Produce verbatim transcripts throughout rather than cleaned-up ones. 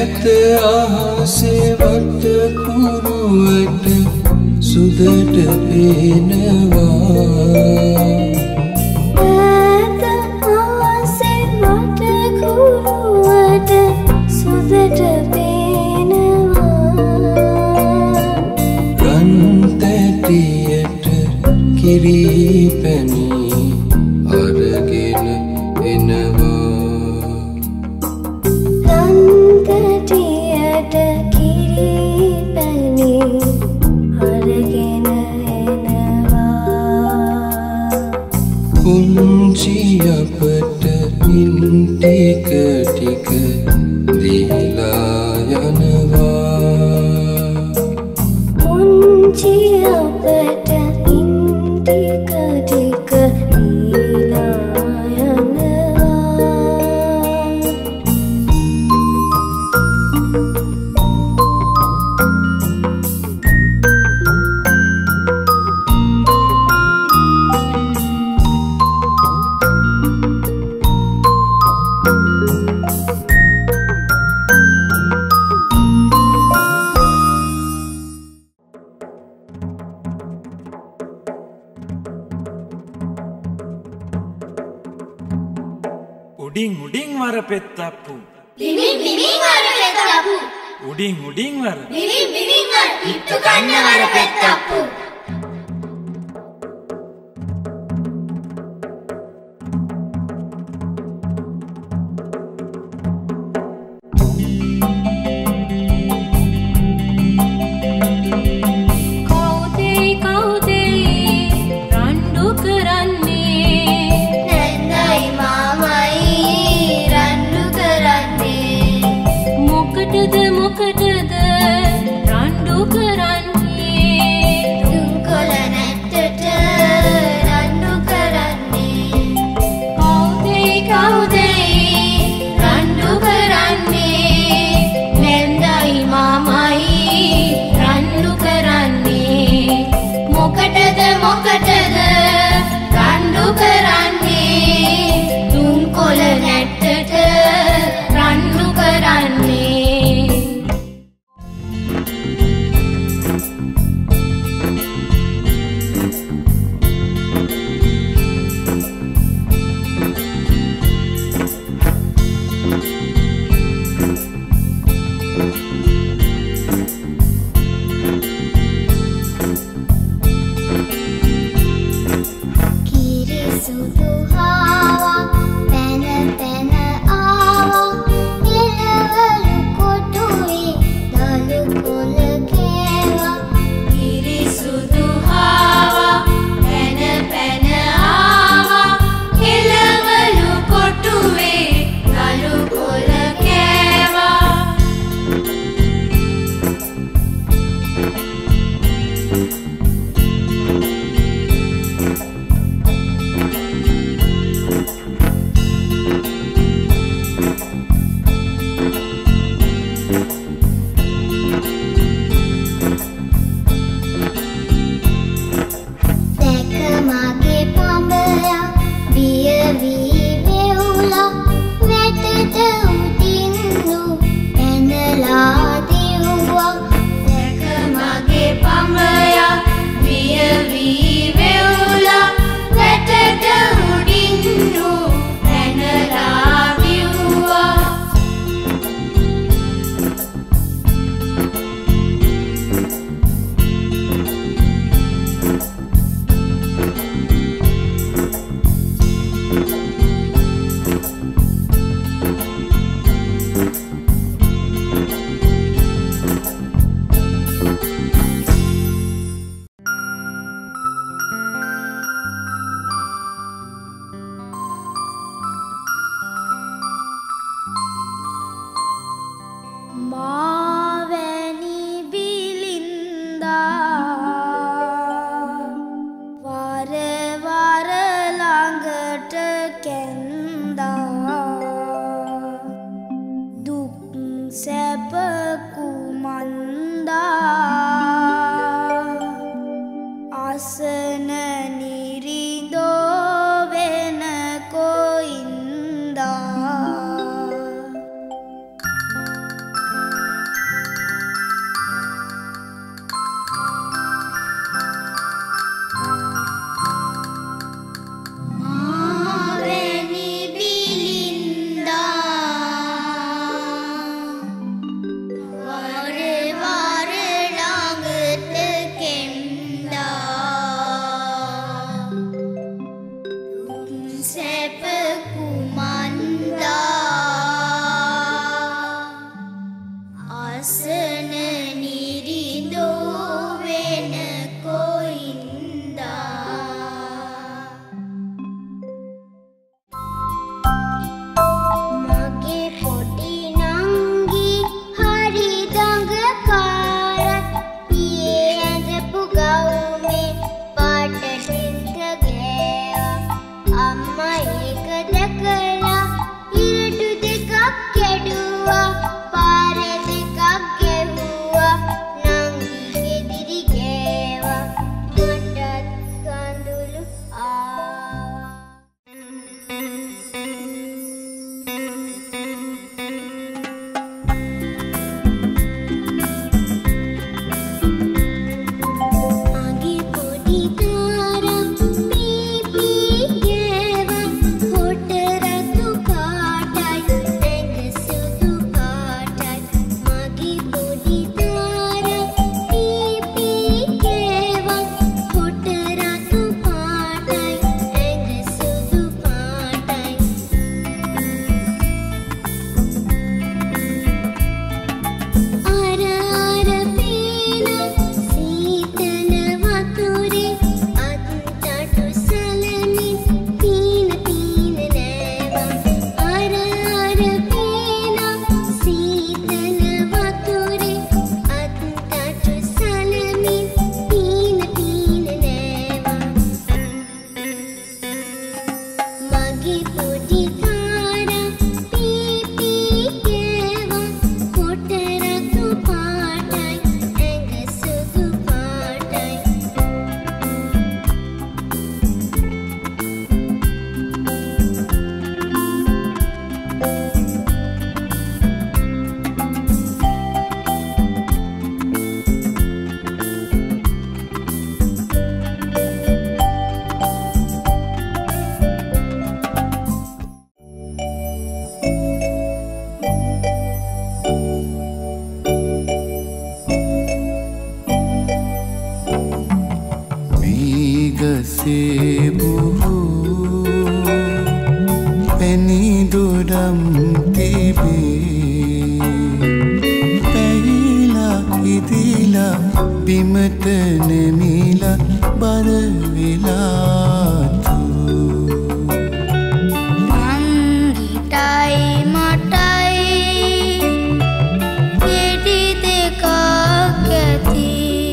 ඇත අහසේ වට කුරුවට සුදට පේනවා ඇත අහසේ වට කුරුවට සුදට පේනවා රන් තැටියට කිරි පැණි අරගෙන එනවා රන් තැටියට කිරි පැණි අරගෙන එනවා පුංචි අපට ඉන් ටික ටික දීලා යනවා පුංචි අපට ඉන් ටික ටික දීලා යනවා උඩින් උඩින් වර පෙත්තප්පු බිමින් බිමින් වර පෙත්තප්පු උඩින් උඩින් වර බිමින් බිමින් වර පිට්ටු කන්න වර පෙත්තප්පු අසන නිරිඳෝ වෙන කොයින්දා මගේ පොඩි නංගි හරි දඟකාරයි පියේ ඇඳපු ගවුමේ පාට ටික ගෑවා අම්මා ඒක දැකලා ඉරටු දෙකක් කැඩුවා පාර දෙකක් ගැහුවා නංගි ගෙදිරි ගෑවා මටත් කඳුළු ආවා මගේ පොඩි තාරා පී පී ගෑවා හොට රතු කාටයි ඇඟ සුදු පාටයි මගේ පොඩි තාරා පී පී ගෑවා හොට රතු පාටයි ඇඟ සුදු පාටයි අර අර පේන සීතල වතුරේ අත්තටු සලමින් පීන පීන නෑවා අර අර පේන සීතල වතුරේ අත්තටු සලමින් පීන පීන නෑවා මගේ පොඩි තාරා පී පී ගෑවා හොට රතු පාටයි ඇඟ සුදු පාටයි මේගසේ බොහෝ පැණි දොඩම් තිබේ පැහිලා ඉදිලා බිමට නැමිලා බර වෙලාතු මංගිටයි මටයි ගෙඩි දෙකක් ඇති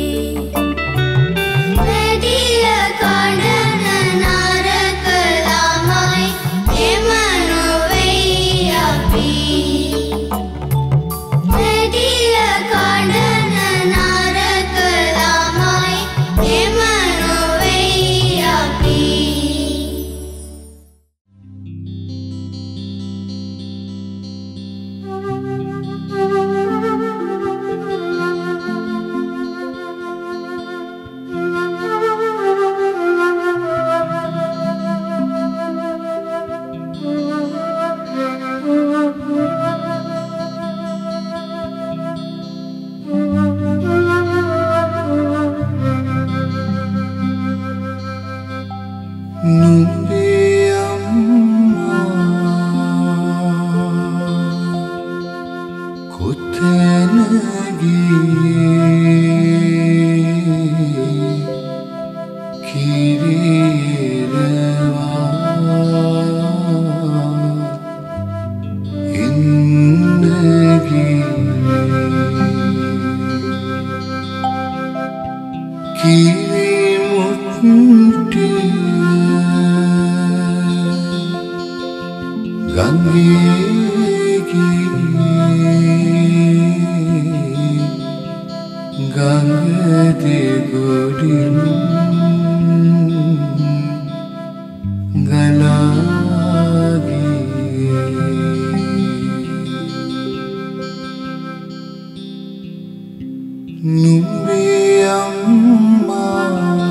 වැඩිය කඩන නරක ළමයි එම නොවෙයි අපි වැඩිය කඩන නරක ළමයි එම නොවෙයි අපි නුඹේ අම්මා කොතැන ගියේ කිරිරවා එන්න ගියේ කිරිමුත්ටිය ගංගේ ගියේ ගංග දෙගොඩින් ගලා ගියේ නුඹේ අම්මා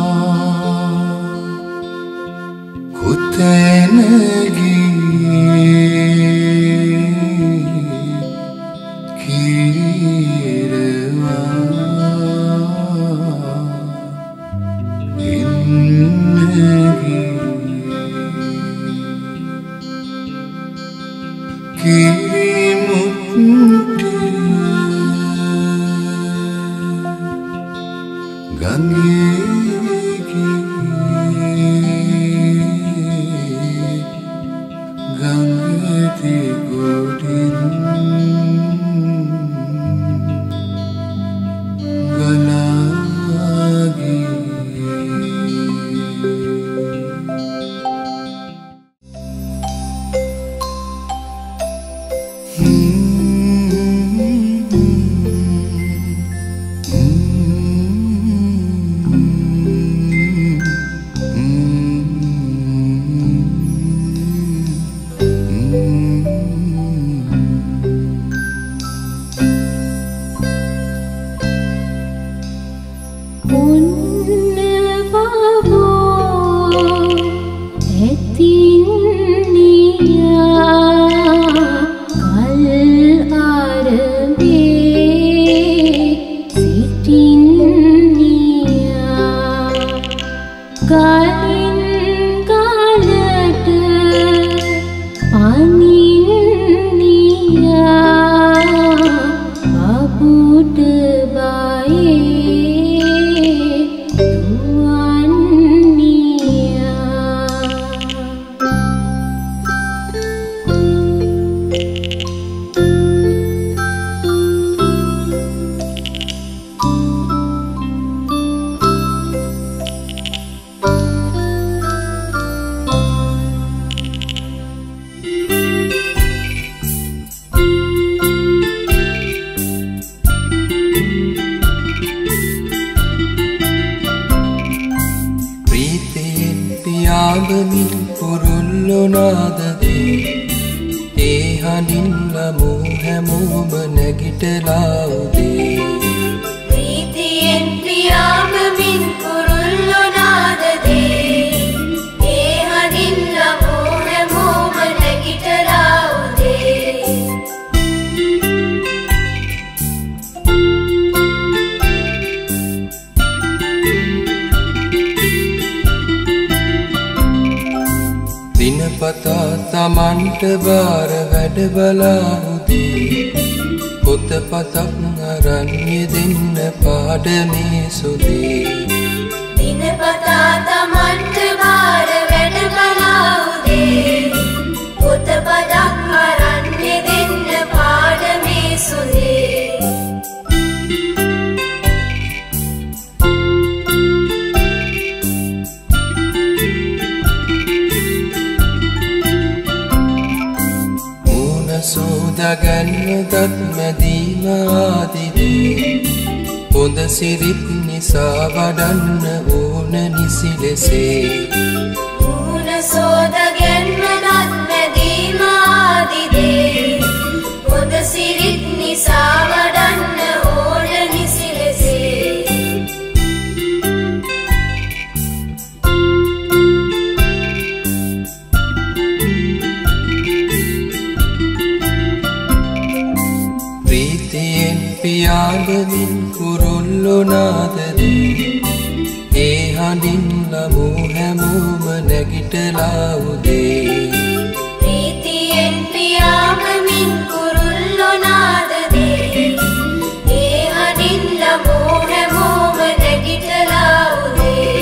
කොතැන ගියේ කිරිරවා එන්න ගියේ කිරිමුත්ටිය පියාඹමින් කුරුල්ලෝ නාදදී ඒ හඬින් ලමු හැමෝම නැගිටලා උදේ ප්‍රීතියෙන් පියාඹමින් කුරුල්ලෝ නාදදී ඒ හඬින් ලමු හැමෝම නැගිටලා උදේ දිනපතා තමන්ට බාර වැඩ බලා උදේ පොතපතක් අරන් යෙදෙන්න පාඩමේ සුදේ දිනපතා තමන්ට බාර වැඩ බලා උදේ පොතපතක් අරන් යෙදෙන්න පාඩමේ සුදේ සෝදාගන්න දත් මැදීම ආදිදී හොඳ සිරිත් නිසා වඩන්න ඕන නිසි ලෙසේ මූණ සෝදාගන්න දත් මැදීම ආදිදී හොඳ සිරිත් නිසා වඩන්න ඕන නිසි ලෙසේ පියාඹමින් කුරුල්ලෝ නාදදී ඒ හඬින් ලමු හැමෝම නැගිටලා උදේ ප්‍රීතියෙන් පියාඹමින් කුරුල්ලෝ නාදදී ඒ හඬින් ලමු හැමෝම නැගිටලා උදේ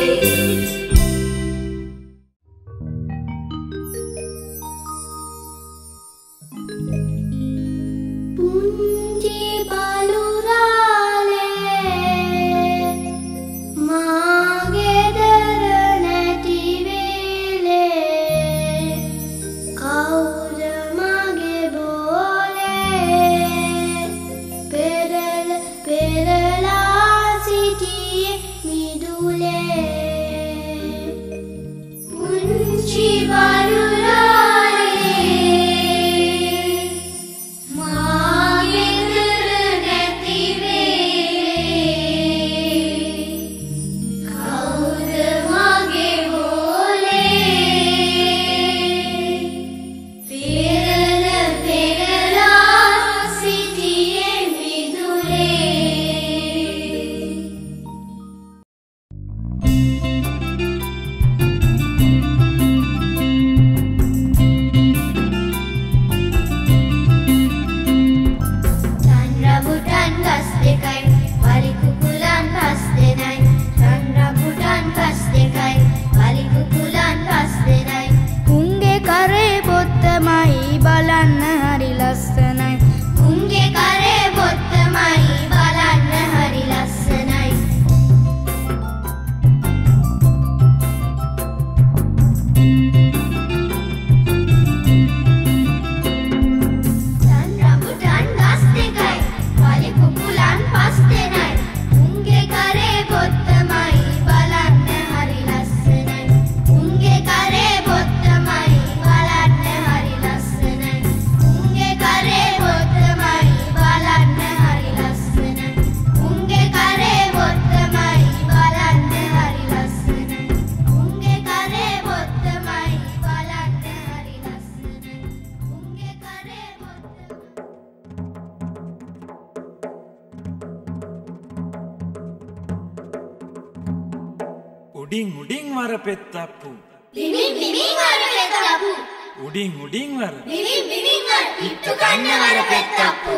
පුංචි බලුරාලේ මාගේ දර නැති වේලේ කවුද මගේ බෝලේ පෙරල පෙරලා සිටියේ මිදුලේ පුංචි බලුරාලේ උඩින් උඩින් වර පෙත්තප්පු බිමින් බිමින් වර පෙත්තප්පු උඩින් උඩින් වර බිමින් බිමින් වර ඉට්ටු කන්න වර පෙත්තප්පු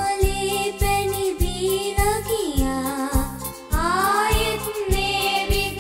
Rosamali penny bina kiya, aayat ne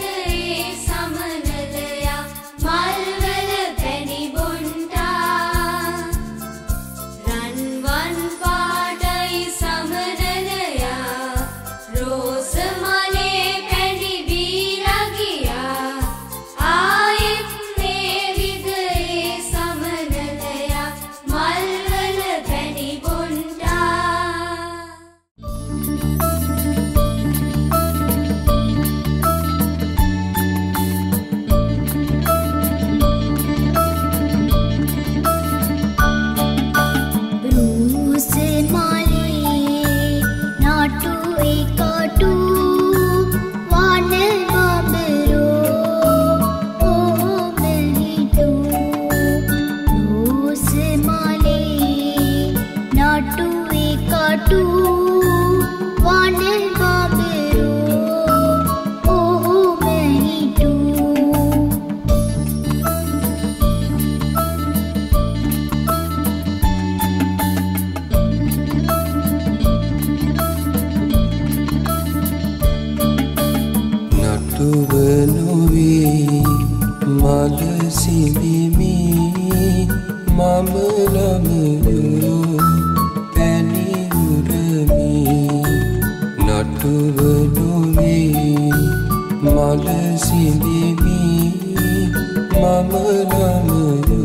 නොවේ මල සිඹිමි මම ළමයෝ පැණි උරමි නටුව නොවේ මල සිඹිමි මම ළමයෝ